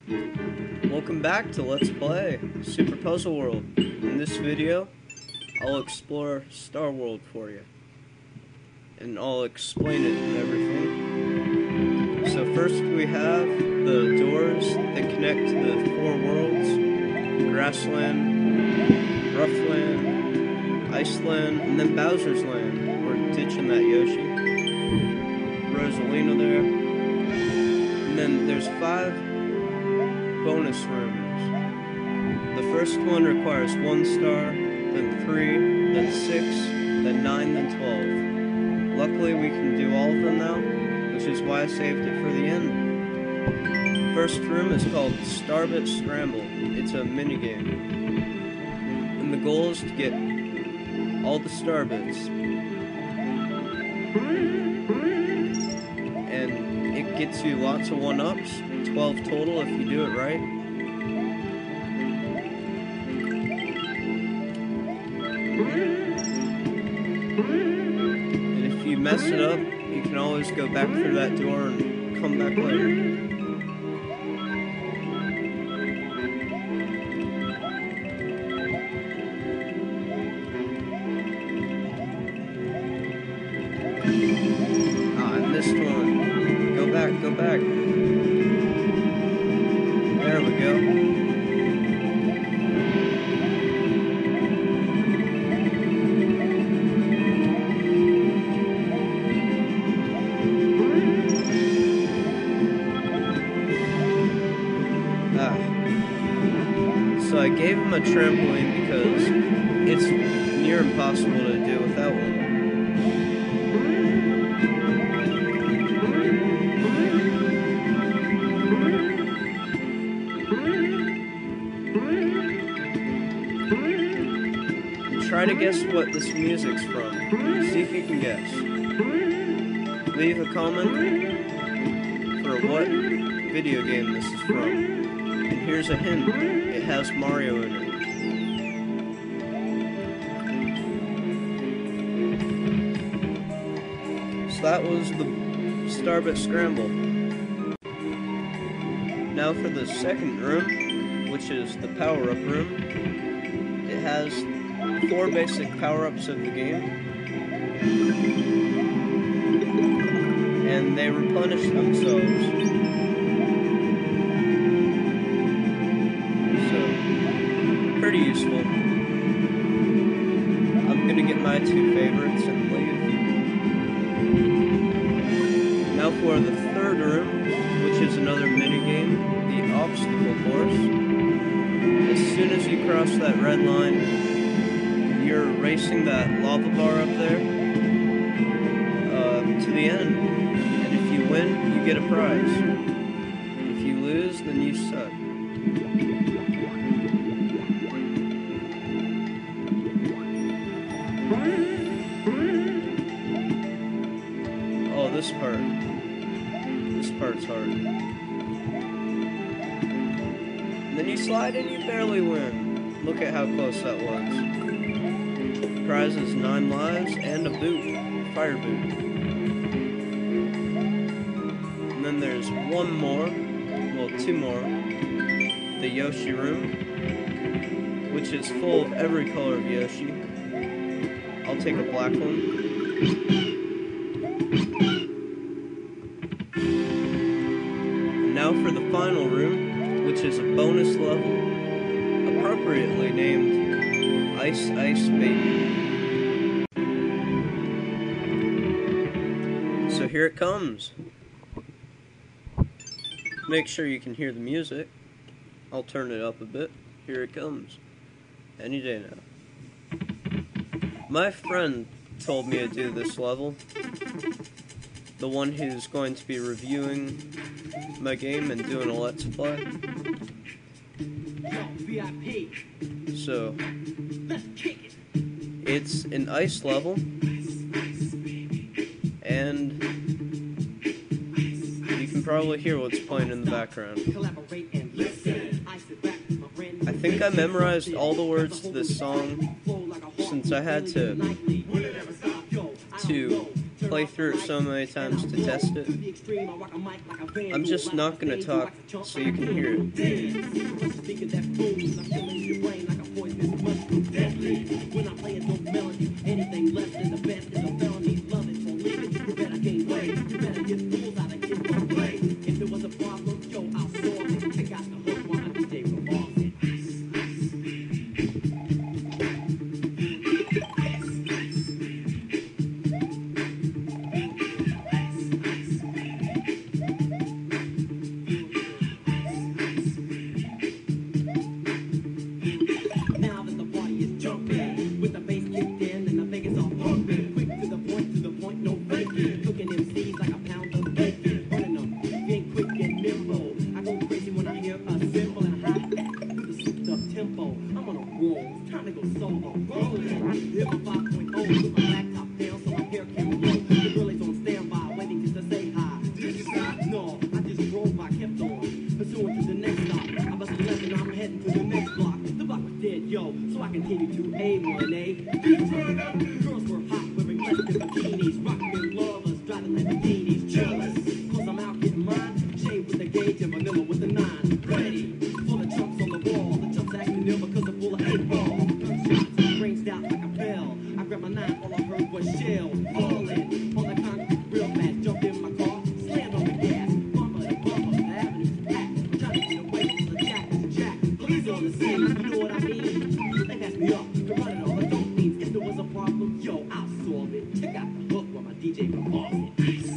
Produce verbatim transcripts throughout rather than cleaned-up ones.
Welcome back to Let's Play Super Puzzle World. In this video, I'll explore Star World for you. And I'll explain it and everything. So first we have the doors that connect to the four worlds. Grassland, Roughland, Iceland, and then Bowser's Land. We're ditching that Yoshi. Rosalina there. And then there's five bonus rooms. The first one requires one star, then three, then six, then nine, then twelve. Luckily we can do all of them now, which is why I saved it for the end. First room is called Starbit Scramble. It's a minigame. And the goal is to get all the Starbits. And it gets you lots of one-ups, twelve total if you do it right. And if you mess it up, you can always go back through that door and come back later. Ah, I missed one. Go back, go back. There we go. Ah. So I gave him a trampoline because it's near impossible to do without one. Try to guess what this music's from. See if you can guess. Leave a comment for what video game this is from. And here's a hint. It has Mario in it. So that was the Starbit Scramble. Now for the second room, which is the power-up room. It has four basic power-ups of the game, and they replenish themselves. So, pretty useful. I'm gonna get my two favorites and leave. Now for the third room, which is another minigame, the obstacle course. As soon as you cross that red line, you're racing that lava bar up there uh, to the end, and if you win, you get a prize. If you lose, then you suck. Oh, this part. This part's hard. And then you slide and you barely win. Look at how close that was. Prize is nine lives and a boot, fire boot. And then there's one more, well two more, the Yoshi room, which is full of every color of Yoshi. I'll take a black one. And now for the final room, which is a bonus level, appropriately named Ice Ice Baby. So here it comes. Make sure you can hear the music. I'll turn it up a bit. Here it comes. Any day now. My friend told me to do this level. The one who's going to be reviewing my game and doing a Let's Play. So, it's an ice level, and you can probably hear what's playing in the background. I think I memorized all the words to this song since I had to to play through it so many times to test it. I'm just not gonna talk so you can hear it. When I'm playing dope melody, anything less than the best is a felony. Love it, so leave it. You better gain weight. You better get fools out of kids on play. If there was a problem, yo, I'll solve it. Check out the hook while my D J revolves it. Now that the party is jumping, with the bass kicked in and the Vegas all pumping, quick to the point, to the point, no faking, cooking M Cs like a pound of bacon, running them, being quick and nimble. I go crazy when I hear a cymbal and high with a souped up tempo. I'm on a roll, it's time to go solo. Rolling, hit my five point oh, with my back top down so my hair can blow. The girl is on standby, waiting just to say hi. Did you stop? No, I just drove, I kept on, pursuing to the next stop. I bust a left and I'm heading to the next block. The block was dead, yo, so I continued to A one A. Girls were hot, wearing less than bikinis, rocking their lovers, driving Lamborghinis, jealous, cause I'm out getting mine. Shade with the gauge and vanilla with the nine. Ready for the chumps on the wall. The chumps acting ill because they're full of eight ball. Gunshots ranged out like a bell. I grabbed my nine, all I heard was shell falling on the concrete real fast. Jumped in my car, slammed on the gas, bumper to bumper, the avenue's packed. I'm trying to get away from the jack, the jack. Police on the scene, you know what I mean? They passed me up to run it all. The dope means if there was a problem, yo, I'll solve it. Check out the hook while my D J revolves it.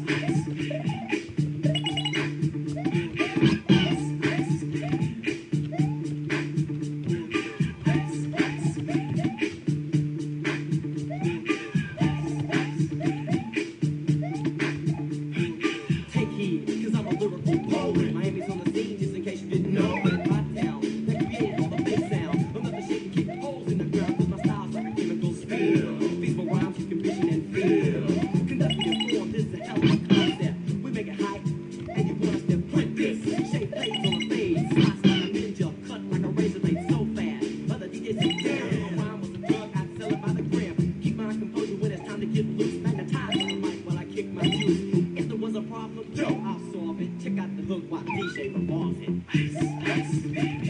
Take heed, cause I'm a lyrical poet. Miami's on the scene, just in case you didn't know. My town, that created all the bass sound. I'm not the shit to keep holes in the ground, cause my style's like a chemical spill. Feasible rhymes, you can vision and feel. Conduct and form, this is a hell of a concept. We make it hype, and you want us to print this. Shape plates on a fade, slice like a ninja, cut like a razor blade so fast. Other D Js say, damn, if a rhyme was a drug, I'd sell it by the gram. Keep my composure when it's time to get loose. Magnetize on the mic while I kick my juice. If there was a problem, yo, I'll solve it. Check out the hook while D J revolves it. Ice, ice, baby.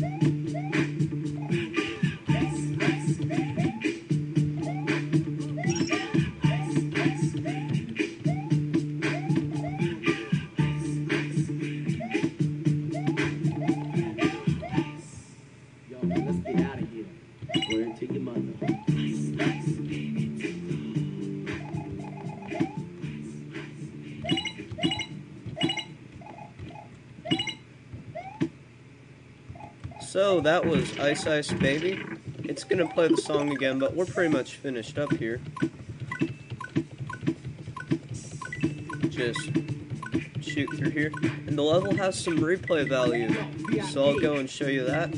Ice, ice, baby. Ice, ice, baby. Yo, let's get out of here. Word to your mother. Ice, ice, baby. So that was Ice Ice Baby. It's gonna play the song again, but we're pretty much finished up here. Just shoot through here. And the level has some replay value, so I'll go and show you that.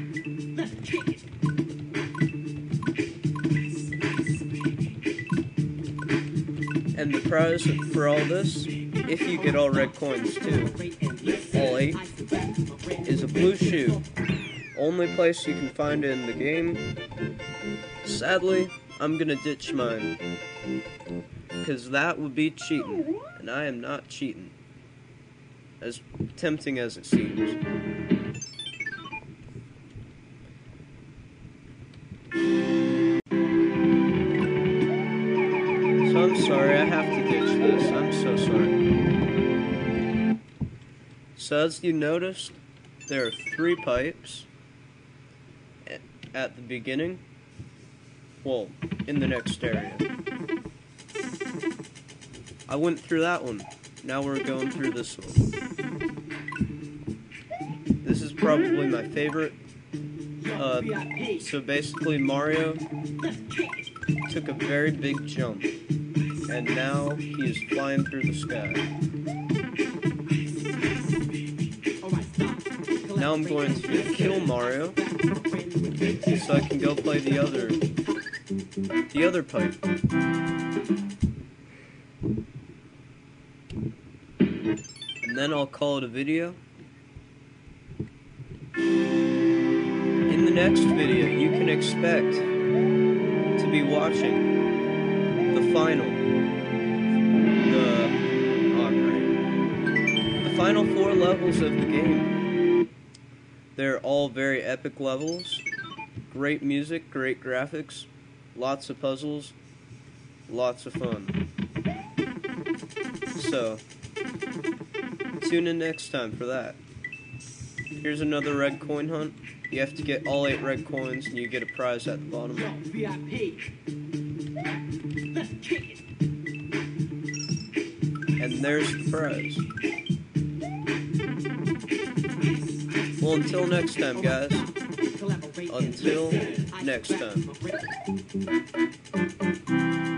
And the prize for all this, if you get all red coins too, all eight, is a blue shoe. Only place you can find it in the game. Sadly, I'm gonna ditch mine, because that would be cheating, and I am not cheating, as tempting as it seems. So I'm sorry, I have to ditch this. I'm so sorry. So as you noticed, there are three pipes at the beginning. Well, in the next area. I went through that one. Now we're going through this one. This is probably my favorite. Uh, so basically Mario took a very big jump, and now he is flying through the sky. Now I'm going to kill Mario, so I can go play the other, the other pipe. And then I'll call it a video. In the next video, you can expect to be watching the final, the, oh great, the final four levels of the game. They're all very epic levels. Great music, great graphics, lots of puzzles, lots of fun. So, tune in next time for that. Here's another red coin hunt. You have to get all eight red coins and you get a prize at the bottom. V I P. Let's kick it. And there's the prize. Well, until next time, guys. Until next time.